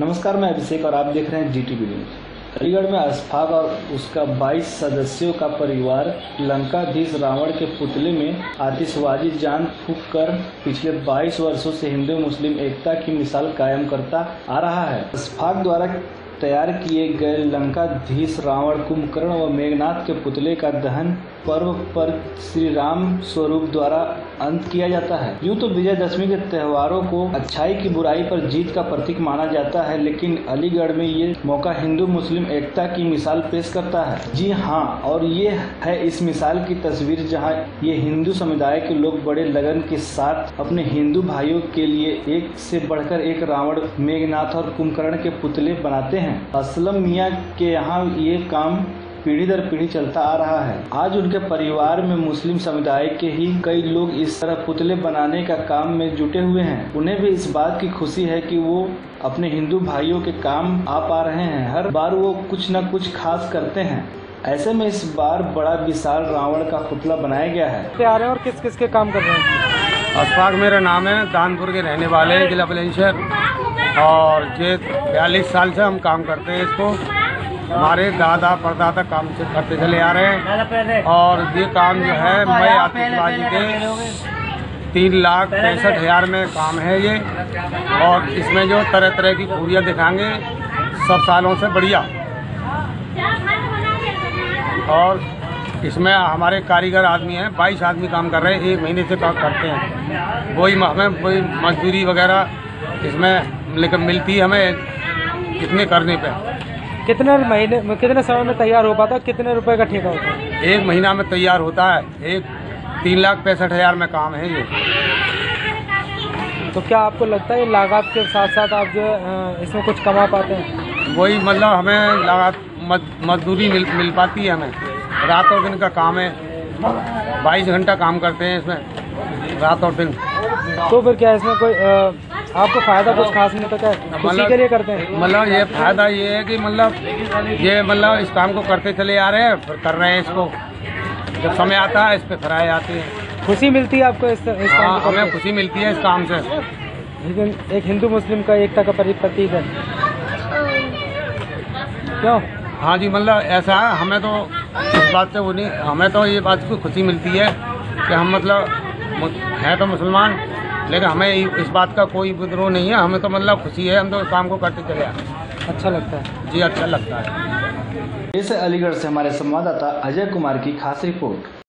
नमस्कार, मैं अभिषेक और आप देख रहे हैं GTV न्यूज। अलीगढ़ में अशफाक और उसका 22 सदस्यों का परिवार लंकाधीश रावण के पुतले में आतिशबाजी जान फूंक कर पिछले 22 वर्षों से हिंदू मुस्लिम एकता की मिसाल कायम करता आ रहा है। अशफाक द्वारा तैयार किए गए लंकाधीश रावण, कुंभकर्ण व मेघनाथ के पुतले का दहन पर्व पर श्री राम स्वरूप द्वारा अंत किया जाता है। यूँ तो विजयदशमी के त्योहारों को अच्छाई की बुराई पर जीत का प्रतीक माना जाता है, लेकिन अलीगढ़ में ये मौका हिंदू मुस्लिम एकता की मिसाल पेश करता है। जी हाँ, और ये है इस मिसाल की तस्वीर जहाँ ये हिंदू समुदाय के लोग बड़े लगन के साथ अपने हिंदू भाइयों के लिए एक से बढ़कर एक रावण, मेघनाथ और कुंभकर्ण के पुतले बनाते हैं। असलम मियाँ के यहाँ ये काम पीढ़ी दर पीढ़ी चलता आ रहा है। आज उनके परिवार में मुस्लिम समुदाय के ही कई लोग इस तरह पुतले बनाने का काम में जुटे हुए हैं। उन्हें भी इस बात की खुशी है कि वो अपने हिंदू भाइयों के काम आ पा रहे हैं। हर बार वो कुछ न कुछ खास करते हैं। ऐसे में इस बार बड़ा विशाल रावण का पुतला बनाया गया है। आ रहे हैं और किस किस के काम कर रहे हैं? अशफाक मेरा नाम है, दानपुर के रहने वाले हैं, जिला बुलंदशहर। और ये 42 साल से हम काम करते हैं इसको। हमारे दादा परदादा काम से करते चले आ रहे हैं। और ये काम जो है मैं आतिशबाजी के 3,65,000 में काम है ये। और इसमें जो तरह तरह की खूबियाँ दिखाएंगे सब सालों से बढ़िया। और इसमें हमारे कारीगर आदमी हैं, 22 आदमी काम कर रहे हैं, 1 महीने से काम करते हैं। वही हमें वही मजदूरी वगैरह इसमें लेकिन मिलती है हमें कितने करने पे। कितने महीने कितने समय में तैयार हो पाता है? कितने रुपए का ठेका होता है? 1 महीना में तैयार होता है। 3,65,000 में काम है ये। तो क्या आपको लगता है ये लागत के साथ साथ आप जो इसमें कुछ कमा पाते हैं? वही मतलब हमें लागत मजदूरी मिल पाती है हमें। रात और दिन का काम है, 22 घंटा काम करते हैं इसमें, रात और दिन। तो फिर क्या इसमें कोई आपको फायदा कुछ खास नहीं पता है? खुशी के लिए करते हैं? मतलब ये फायदा ये है कि मतलब इस काम को करते चले आ रहे हैं, फिर कर रहे हैं इसको। जब समय आता है इस पे फिराए आते हैं। खुशी मिलती है आपको इस काम को? हमें खुशी मिलती है इस काम से। लेकिन एक हिंदू मुस्लिम का एकता का प्रतीक है, क्यों? हाँ जी, मतलब ऐसा है। हमें तो इस बात से वो नहीं, हमें तो ये बात की खुशी मिलती है कि हम मतलब हैं तो मुसलमान, लेकिन हमें इस बात का कोई विद्रोह नहीं है। हमें तो मतलब खुशी है, हम तो काम को करते चले आए। अच्छा लगता है जी, अच्छा लगता है। इस अलीगढ़ से हमारे संवाददाता अजय कुमार की खास रिपोर्ट।